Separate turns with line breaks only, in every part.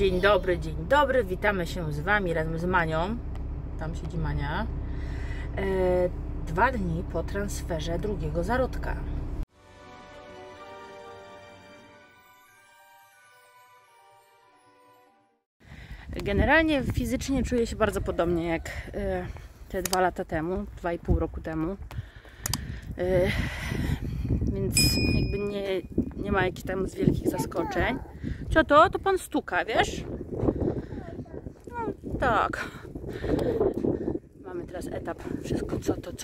Dzień dobry, witamy się z Wami razem z Manią. Tam siedzi Mania. 2 dni po transferze drugiego zarodka. Generalnie fizycznie czuję się bardzo podobnie jak te 2 lata temu, 2,5 roku temu. Więc jakby nie ma jakichś tam wielkich zaskoczeń. Co to? To pan stuka, wiesz? No tak. Mamy teraz etap, wszystko co to.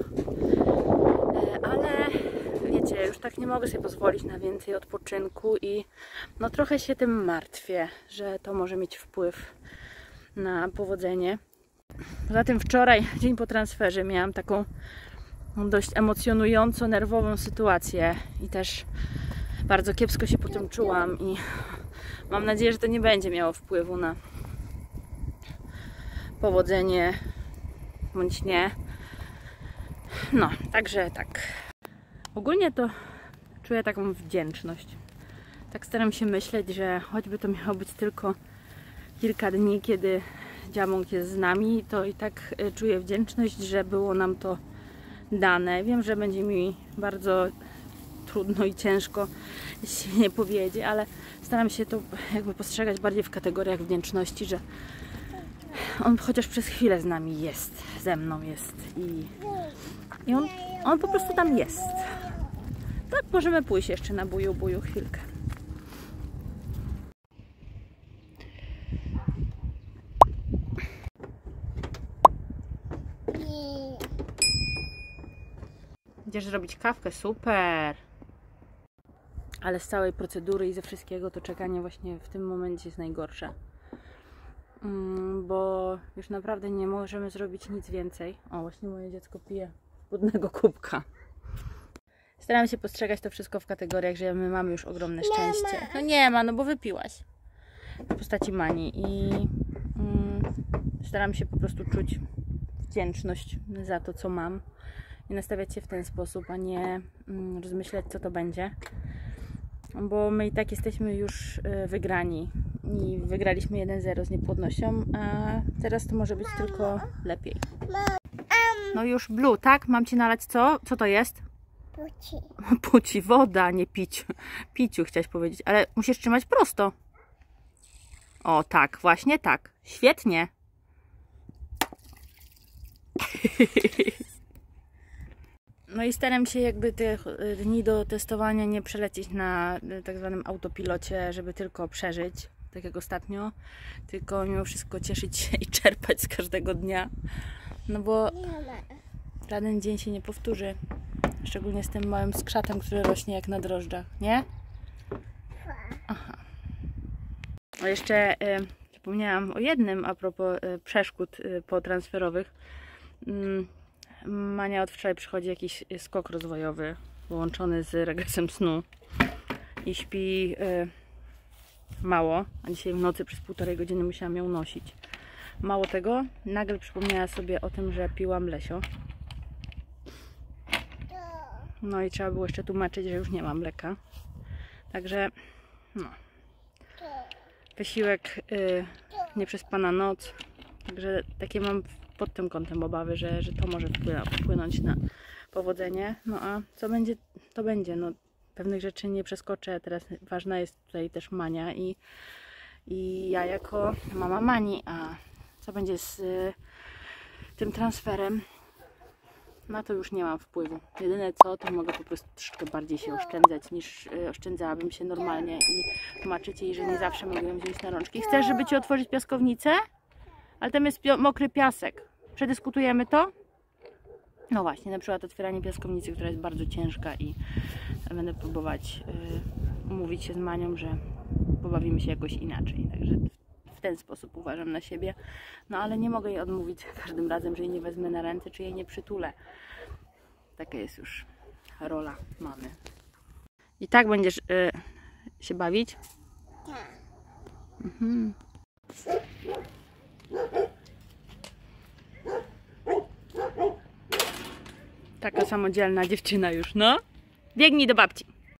Ale wiecie, już tak nie mogę sobie pozwolić na więcej odpoczynku i no trochę się tym martwię, że to może mieć wpływ na powodzenie. Poza tym wczoraj, dzień po transferze, miałam taką dość emocjonująco nerwową sytuację i też bardzo kiepsko się po tym czułam i mam nadzieję, że to nie będzie miało wpływu na powodzenie bądź nie. No, także tak. Ogólnie to czuję taką wdzięczność. Tak staram się myśleć, że choćby to miało być tylko kilka dni, kiedy dziamąg jest z nami, to i tak czuję wdzięczność, że było nam to dane. Wiem, że będzie mi bardzo trudno i ciężko, jeśli nie powiedzieć, ale staram się to jakby postrzegać bardziej w kategoriach wdzięczności, że on chociaż przez chwilę z nami jest, ze mną jest i on po prostu tam jest. Tak, możemy pójść jeszcze na buju chwilkę. Idziesz zrobić kawkę? Super! Ale z całej procedury i ze wszystkiego to czekanie właśnie w tym momencie jest najgorsze. Bo już naprawdę nie możemy zrobić nic więcej. O, właśnie moje dziecko pije brudnego kubka. Staram się postrzegać to wszystko w kategoriach, że my mamy już ogromne szczęście. No nie ma, no bo wypiłaś. W postaci Mani. I staram się po prostu czuć wdzięczność za to, co mam. I nastawiać się w ten sposób, a nie rozmyślać, co to będzie. Bo my i tak jesteśmy już wygrani. I wygraliśmy 1-0 z niepłodnością, a teraz to może być tylko lepiej. No już Blue, tak? Mam Ci nalać co? Co to jest?
Puci.
Puci, woda, nie piciu. Piciu chciałaś powiedzieć, ale musisz trzymać prosto. O tak, właśnie tak. Świetnie. No i staram się jakby tych dni do testowania nie przelecieć na tak zwanym autopilocie, żeby tylko przeżyć, tak jak ostatnio, tylko mimo wszystko cieszyć się i czerpać z każdego dnia, no bo żaden dzień się nie powtórzy, szczególnie z tym małym skrzatem, który rośnie jak na drożdżach, nie? Aha. O, jeszcze zapomniałam o jednym a propos przeszkód potransferowych. Mania od wczoraj przychodzi jakiś skok rozwojowy połączony z regresem snu i śpi mało, a dzisiaj w nocy przez 1,5 godziny musiałam ją nosić. Mało tego, nagle przypomniała sobie o tym, że piłam Lesio. No i trzeba było jeszcze tłumaczyć, że już nie mam mleka. Także no, wysiłek, nieprzespana noc. Także takie mam pod tym kątem obawy, że to może wpłynąć na powodzenie. No a co będzie, to będzie. No, pewnych rzeczy nie przeskoczę. Teraz ważna jest tutaj też Mania i ja jako mama Mani. A co będzie z tym transferem? Na to już nie mam wpływu. Jedyne co, to mogę po prostu troszkę bardziej się oszczędzać, niż oszczędzałabym się normalnie i tłumaczyć jej, że nie zawsze mogę ją wziąć na rączki. Chcesz, żeby Ci otworzyć piaskownicę? Ale tam jest mokry piasek. Przedyskutujemy to? No właśnie, na przykład otwieranie piaskownicy, która jest bardzo ciężka i będę próbować umówić się z Manią, że pobawimy się jakoś inaczej. Także w ten sposób uważam na siebie. No ale nie mogę jej odmówić za każdym razem, że jej nie wezmę na ręce, czy jej nie przytulę. Taka jest już rola mamy. I tak będziesz się bawić?
Tak.
Mhm. Taka samodzielna dziewczyna już, no. Biegnij do babci.